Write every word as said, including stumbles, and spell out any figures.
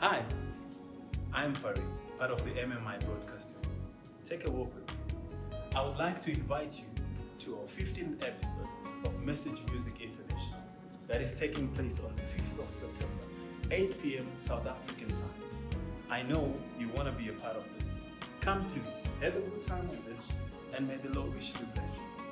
Hi, I'm FARIE, part of the MMi broadcasting. Take a walk with me. I would like to invite you to our fifteenth episode of Message Music International that is taking place on the fifth of September, eight p m South African time. I know you want to be a part of this. Come through, have a good time with this, and may the Lord wish you the blessing.